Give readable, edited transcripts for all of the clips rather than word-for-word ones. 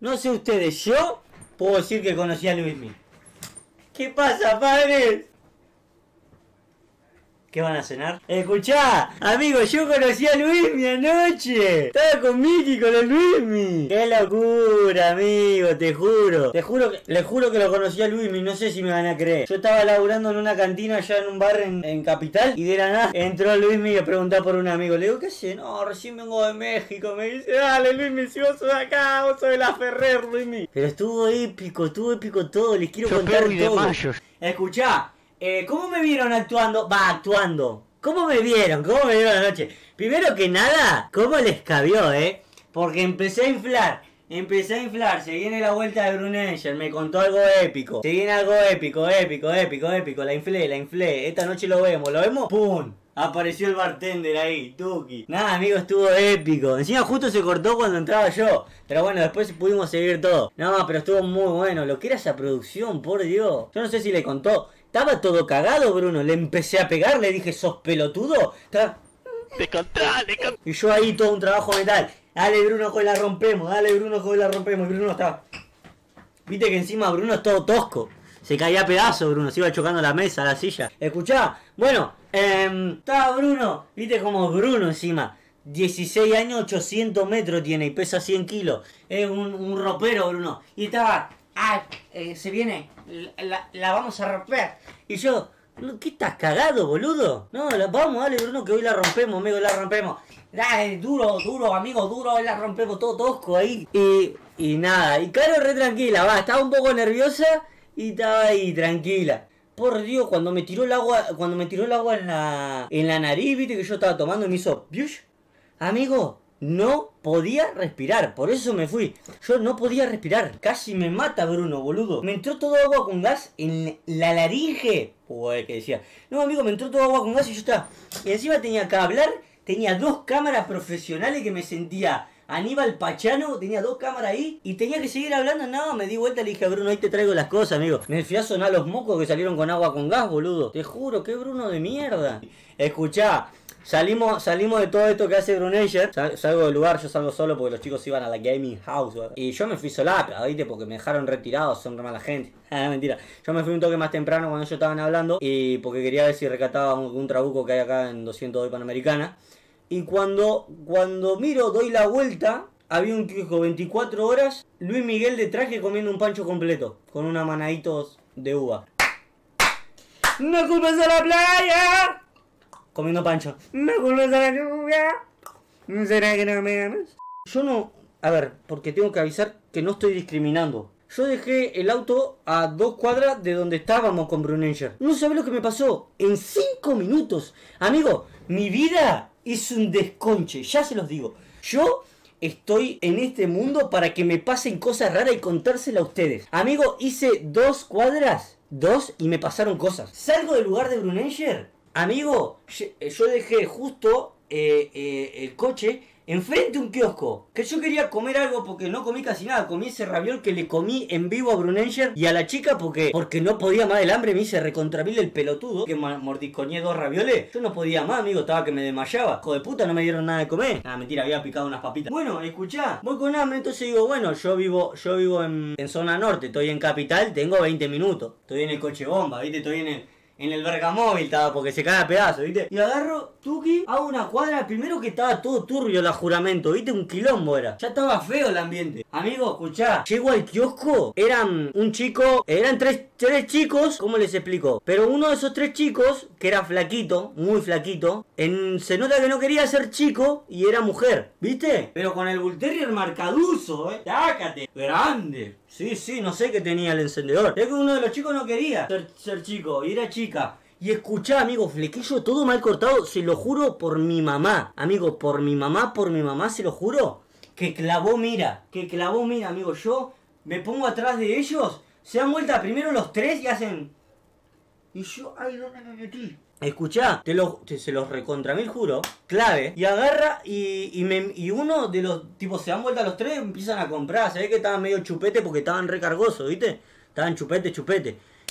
No sé ustedes, yo puedo decir que conocí a Luismi. ¿Qué pasa, padres? ¿Qué van a cenar? Escuchá, amigo, yo conocí a Luismi anoche. Estaba con Miki, con el Luismi. ¡Qué locura, amigo! Te juro. Les juro que lo conocí a Luismi. No sé si me van a creer. Yo estaba laburando en una cantina allá en un bar en Capital. Y de la nada entró Luismi a preguntar por un amigo. Le digo, ¿qué sé? No, recién vengo de México. Me dice, dale, Luismi, si vos sos de acá, vos sos de la Ferrer, Luismi. Pero estuvo épico todo. Les quiero contar todo. Escuchá. ¿Cómo me vieron actuando? Actuando. ¿Cómo me vieron anoche? Primero que nada, ¿cómo les cabió, Porque empecé a inflar. Se viene la vuelta de Brunella. Me contó algo épico. Se viene algo épico. La inflé. Esta noche lo vemos. ¡Pum! Apareció el bartender ahí, Tuki. Nada, amigo, estuvo épico. Encima justo se cortó cuando entraba yo. Pero bueno, después pudimos seguir todo. No, pero estuvo muy bueno. Lo que era esa producción, por Dios. Yo no sé si le contó. Estaba todo cagado, Bruno. Le empecé a pegar, le dije, ¿sos pelotudo? Te conté. Y yo ahí todo un trabajo mental. Dale, Bruno, que hoy la rompemos. Y Bruno estaba... Viste que encima Bruno es todo tosco. Se caía a pedazos, Bruno. Se iba chocando la mesa, la silla. Escuchá. Bueno, estaba Bruno. Viste como Bruno encima. 16 años, 800 metros tiene y pesa 100 kilos. Es un ropero, Bruno. Y estaba... se viene, la vamos a romper. Y yo, ¿qué estás cagado, boludo? No, vamos, dale, Bruno, que hoy la rompemos, amigo, la rompemos. Dale, duro, amigo, duro, hoy la rompemos, todo tosco ahí. Y nada, y Caro re tranquila, estaba un poco nerviosa y estaba ahí, tranquila. Por Dios, cuando me tiró el agua en la nariz, viste que yo estaba tomando y me hizo, ¿biush? Amigo, no podía respirar, por eso me fui. Yo no podía respirar, casi me mata Bruno, boludo. Me entró todo agua con gas en la laringe. Uy, que decía, no amigo, me entró todo agua con gas y yo estaba... Y encima tenía que hablar, tenía 2 cámaras profesionales que me sentía Aníbal Pachano, tenía 2 cámaras ahí y tenía que seguir hablando. No, me di vuelta y le dije a Bruno, ahí te traigo las cosas, amigo. Me fui a sonar los mocos que salieron con agua con gas, boludo. Te juro, qué Bruno de mierda. Escuchá. Salimos de todo esto que hace Bruneller. Salgo del lugar, yo salgo solo porque los chicos iban a la gaming house, ¿verdad? Y yo me fui solapra, ¿viste? Porque me dejaron retirado, son re mala gente. Mentira. Yo me fui un toque más temprano cuando ellos estaban hablando. Y porque quería ver si rescataba un trabuco que hay acá en 202 Panamericana. Y cuando miro, doy la vuelta, había un kiosco 24 horas, Luis Miguel de traje comiendo un pancho completo, con una manaditos de uva. ¡No culpes a la playa! Comiendo pancho. ¡No culpes a la lluvia! ¿Será que no me amas? Yo no... A ver, porque tengo que avisar que no estoy discriminando. Yo dejé el auto a 2 cuadras de donde estábamos con Brunenger. No sabés lo que me pasó. En 5 minutos. Amigo, mi vida es un desconche. Ya se los digo. Yo estoy en este mundo para que me pasen cosas raras y contársela a ustedes. Amigo, hice 2 cuadras. 2 y me pasaron cosas. Salgo del lugar de Brunenger. Amigo, yo dejé justo el coche enfrente de un kiosco. Que yo quería comer algo porque no comí casi nada. Comí ese raviol que le comí en vivo a Brunenger y a la chica porque no podía más del hambre. Me hice recontramil el pelotudo que mordiscoñé 2 ravioles. Yo no podía más, amigo, estaba que me desmayaba. Hijo de puta, no me dieron nada de comer. Ah, mentira, había picado unas papitas. Bueno, escuchá, voy con hambre, entonces digo, bueno, yo vivo en zona norte, estoy en Capital, tengo 20 minutos. Estoy en el coche bomba, ¿viste? Estoy en el vergamóvil estaba porque se cae a pedazos, ¿viste? Y agarro, tuki, hago una cuadra. Primero que estaba todo turbio la juramento, ¿viste? Un quilombo era. Ya estaba feo el ambiente. Amigo, escuchá, llego al kiosco, eran tres chicos, ¿cómo les explico? Pero uno de esos 3 chicos, que era flaquito, muy flaquito, se nota que no quería ser chico y era mujer, ¿viste? Pero con el Bull Terrier marcaduzo, tácate, grande. Sí, no sé qué tenía el encendedor. Es que uno de los chicos no quería ser chico y era chica. Y escuchá, amigo, flequillo todo mal cortado, se lo juro por mi mamá. Amigo, por mi mamá, se lo juro. Que clavó mira, amigo. Yo me pongo atrás de ellos, se dan vuelta primero los 3 y hacen... Y yo, ay, ¿dónde me metí? Escuchá, se los recontra mil juro, clave, y agarra y uno de los tipos se dan vuelta los 3 y empiezan a comprar. Se ve que estaban medio chupete porque estaban recargosos, ¿viste? Estaban chupete.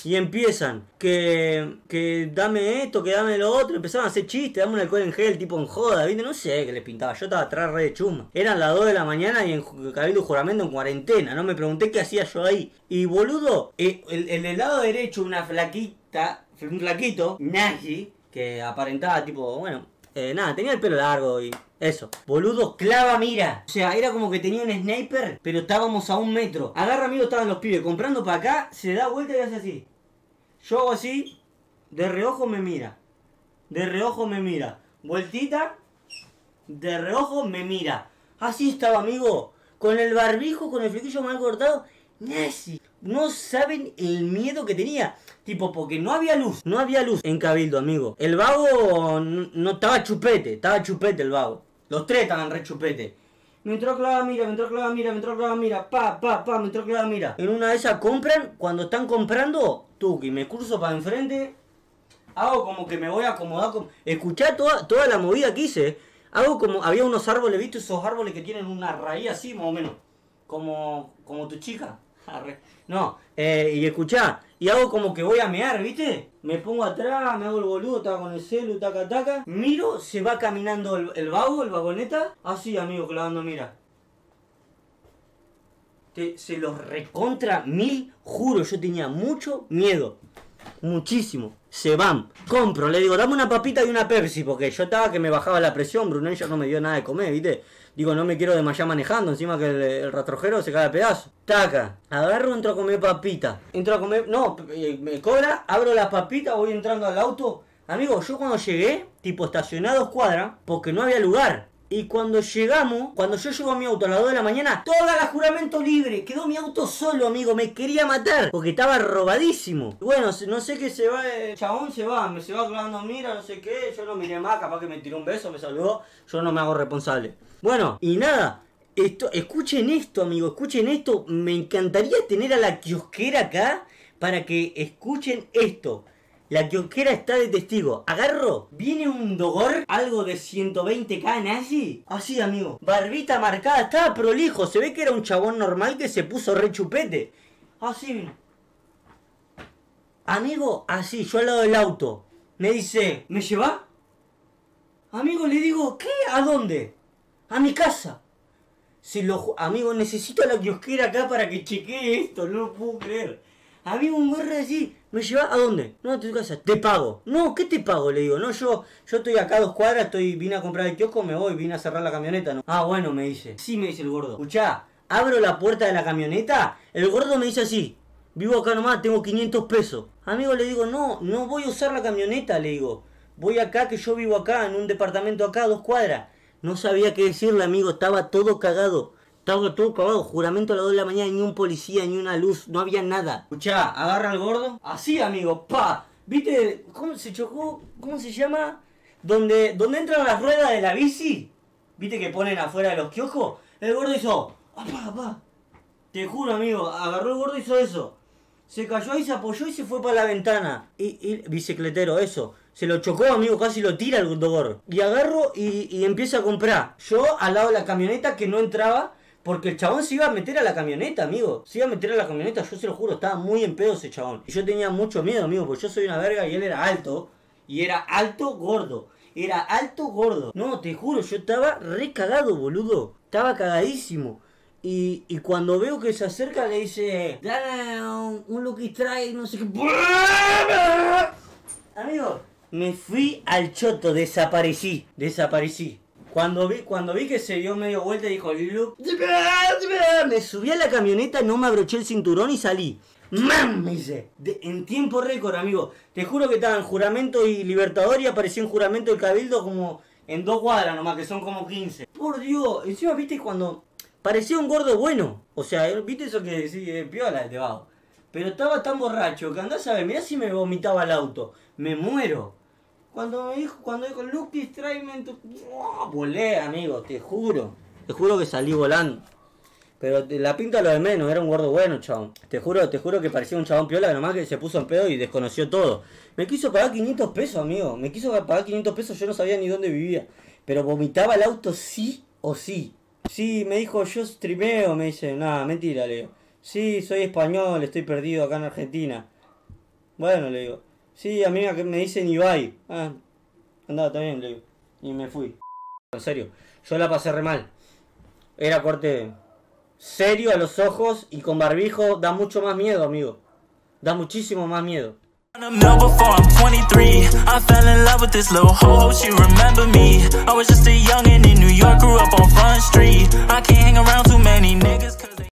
Y empiezan, que dame esto, que dame lo otro. Empezaron a hacer chistes, dame un alcohol en gel, tipo en joda, ¿viste? No sé qué les pintaba. Yo estaba atrás re de chuma. Eran las 2 de la mañana y en Cabildo Juramento en cuarentena. No me pregunté qué hacía yo ahí. Y boludo, el lado derecho, una flaquita, un flaquito, nazi, que aparentaba tipo, bueno, nada, tenía el pelo largo y eso. Boludo, clava mira. O sea, era como que tenía un sniper, pero estábamos a 1 metro. Agarra, amigo, estaban los pibes comprando para acá, se da vuelta y hace así. Yo hago así, de reojo me mira. De reojo me mira. Vueltita, de reojo me mira. Así estaba, amigo. Con el barbijo, con el flequillo mal cortado. Nazi. No saben el miedo que tenía. Tipo, porque no había luz. No había luz en Cabildo, amigo. El vago no estaba chupete. Estaba chupete el vago. Los tres estaban re chupete. Me entró clava mira, me entró clava mira, me entró clava mira. Me entró clava mira. En una de esas compran. Cuando están comprando, tuki, me curso para enfrente. Hago como que me voy a acomodar. Escuchá toda la movida que hice. Hago como, había unos árboles, ¿viste? Esos árboles que tienen una raíz así, más o menos. Como tu chica. No, y escuchá, y hago como que voy a mear, ¿viste? Me pongo atrás, me hago el boludo, estaba con el celu, taca, taca. Miro, se va caminando el vago, el vagoneta. Así, amigo, clavando, mira. Se los recontra mil, juro, yo tenía mucho miedo. Muchísimo. Se van. Compro, le digo, dame una papita y una Pepsi, porque yo estaba que me bajaba la presión, Brunel ya no me dio nada de comer, ¿viste? Digo, no me quiero desmayar manejando, encima que el rastrojero se cae a pedazo. Taca, agarro, entro a comer papita. Entro a comer, no, me cobra, abro la papita, voy entrando al auto. Amigo, yo cuando llegué, tipo estacioné a 2 cuadras, porque no había lugar. Y cuando llegamos, cuando yo llego a mi auto a las 2 de la mañana, toda la juramento libre. Quedó mi auto solo, amigo. Me quería matar. Porque estaba robadísimo. Y bueno, no sé qué se va. El chabón se va clavando mira, no sé qué. Yo no miré más, capaz que me tiró un beso, me saludó. Yo no me hago responsable. Bueno, y nada. Escuchen esto, amigo. Escuchen esto. Me encantaría tener a la kiosquera acá para que escuchen esto. La kiosquera está de testigo. Agarro, viene un Dogor, algo de 120k nazi. Así, amigo. Barbita marcada, estaba prolijo. Se ve que era un chabón normal que se puso re chupete. Así. Amigo, así, yo al lado del auto. Me dice, ¿me lleva? Amigo, le digo, ¿qué? ¿A dónde? A mi casa. Amigo, necesito a la kiosquera acá para que chequee esto. No lo puedo creer. Amigo, un gorro así. ¿Me lleva a dónde? No, a tu casa. Te pago. No, ¿qué te pago? Le digo. No, yo estoy acá a 2 cuadras, vine a comprar el kiosco, me voy, vine a cerrar la camioneta, ¿no? Ah, bueno, me dice. Sí, me dice el gordo. Escuchá, abro la puerta de la camioneta, el gordo me dice así. Vivo acá nomás, tengo 500 pesos. Amigo, le digo, no voy a usar la camioneta, le digo. Voy acá, que yo vivo acá, en un departamento acá a 2 cuadras. No sabía qué decirle, amigo, estaba todo cagado. Estaba todo cagado, juramento a las 2 de la mañana, ni un policía, ni una luz, no había nada. Escuchá, agarra al gordo. Así, amigo, pa. ¿Viste cómo se chocó? ¿Cómo se llama? Donde entran las ruedas de la bici. ¿Viste que ponen afuera de los kioscos? El gordo hizo, apá. Te juro, amigo, agarró el gordo y hizo eso. Se cayó y se apoyó y se fue para la ventana. Y bicicletero, eso. Se lo chocó, amigo, casi lo tira el gordo. Y agarro y empieza a comprar. Yo al lado de la camioneta que no entraba. Porque el chabón se iba a meter a la camioneta, amigo. Se iba a meter a la camioneta, yo se lo juro, estaba muy en pedo ese chabón. Y yo tenía mucho miedo, amigo, porque yo soy una verga y él era alto. Y era alto gordo. Era alto gordo. No, te juro, yo estaba re cagado, boludo. Estaba cagadísimo. Y cuando veo que se acerca le dice, dale un Lucky Strike, no sé qué. Amigo, me fui al choto, desaparecí. Cuando vi que se dio medio vuelta y dijo, me subí a la camioneta, no me abroché el cinturón y salí. ¡Mam! Me dice. En tiempo récord, amigo. Te juro que estaba en Juramento y Libertador y apareció en Juramento y Cabildo como en 2 cuadras nomás, que son como 15. Por Dios, encima viste cuando parecía un gordo bueno. O sea, viste eso que decís, piola de vago. Pero estaba tan borracho que andás a ver, mirá si me vomitaba el auto. Me muero. Cuando dijo Lucky Strike, volé, amigo, te juro. Te juro que salí volando. Pero la pinta lo de menos, era un gordo bueno, chabón. Te juro que parecía un chabón piola, nomás que se puso en pedo y desconoció todo. Me quiso pagar 500 pesos, amigo. Me quiso pagar 500 pesos, yo no sabía ni dónde vivía. Pero vomitaba el auto sí o sí. Sí, me dijo, yo streameo, me dice. Nada, mentira, le digo. Sí, soy español, estoy perdido acá en Argentina. Bueno, le digo. Sí, amiga, que me dicen Ibai. Ah, andaba, está bien, le digo. Y me fui. En serio, yo la pasé re mal. Era corte serio a los ojos y con barbijo da mucho más miedo, amigo. Da muchísimo más miedo. Before I'm 23, I fell in love with this little hoe, she remembered me. I was just a youngin' in New York, grew up on Front Street. I can't hang around too many